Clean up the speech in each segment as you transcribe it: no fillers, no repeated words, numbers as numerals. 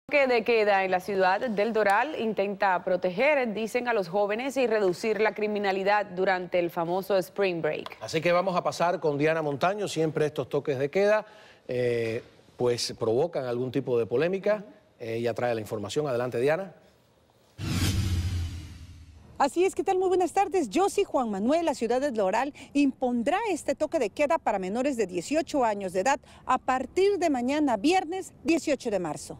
Que de queda en la ciudad del Doral intenta proteger, dicen, a los jóvenes y reducir la criminalidad durante el famoso Spring Break. Así que vamos a pasar con Diana Montaño. Siempre estos toques de queda pues provocan algún tipo de polémica. Ella trae la información. Adelante, Diana. Así es, ¿qué tal? Muy buenas tardes. Yo sí, Juan Manuel, la ciudad del Doral impondrá este toque de queda para menores de 18 años de edad a partir de mañana, viernes 18 de marzo.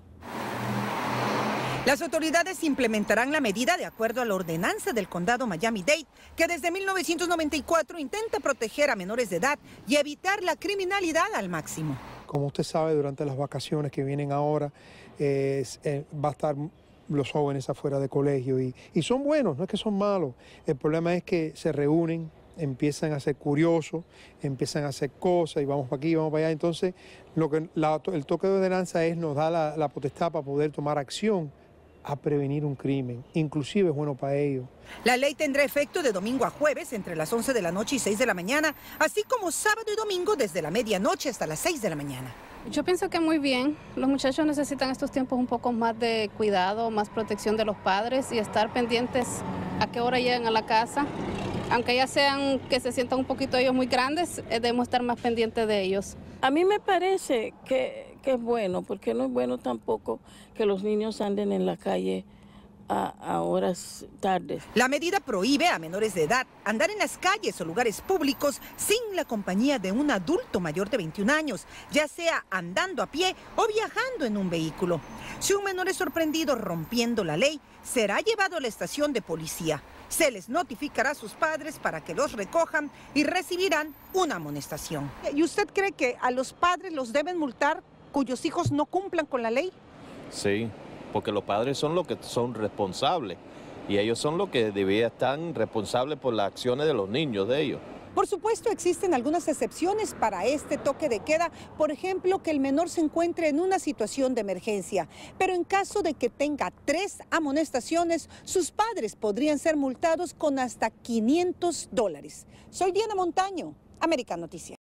Las autoridades implementarán la medida de acuerdo a la ordenanza del condado Miami-Dade, que desde 1994 intenta proteger a menores de edad y evitar la criminalidad al máximo. Como usted sabe, durante las vacaciones que vienen ahora, va a estar los jóvenes afuera de colegio y son buenos, no es que son malos. El problema es que se reúnen, empiezan a ser curiosos, empiezan a hacer cosas y vamos para aquí, vamos para allá. Entonces, el toque de ordenanza nos da la potestad para poder tomar acción a prevenir un crimen, inclusive es bueno para ellos. La ley tendrá efecto de domingo a jueves entre las 11 de la noche y 6 de la mañana, así como sábado y domingo desde la medianoche hasta las 6 de la mañana. Yo pienso que muy bien. Los muchachos necesitan estos tiempos un poco más de cuidado, más protección de los padres y estar pendientes a qué hora llegan a la casa. Aunque ya sean que se sientan un poquito ellos muy grandes, debemos estar más pendientes de ellos. A mí me parece que es bueno, porque no es bueno tampoco que los niños anden en la calle a horas tardes. La medida prohíbe a menores de edad andar en las calles o lugares públicos sin la compañía de un adulto mayor de 21 años, ya sea andando a pie o viajando en un vehículo. Si un menor es sorprendido rompiendo la ley, será llevado a la estación de policía. Se les notificará a sus padres para que los recojan y recibirán una amonestación. ¿Y usted cree que a los padres los deben multar cuyos hijos no cumplan con la ley? Sí, porque los padres son los que son responsables y ellos son los que deberían estar responsables por las acciones de los niños de ellos. Por supuesto, existen algunas excepciones para este toque de queda, por ejemplo, que el menor se encuentre en una situación de emergencia, pero en caso de que tenga 3 amonestaciones, sus padres podrían ser multados con hasta $500. Soy Diana Montaño, American Noticias.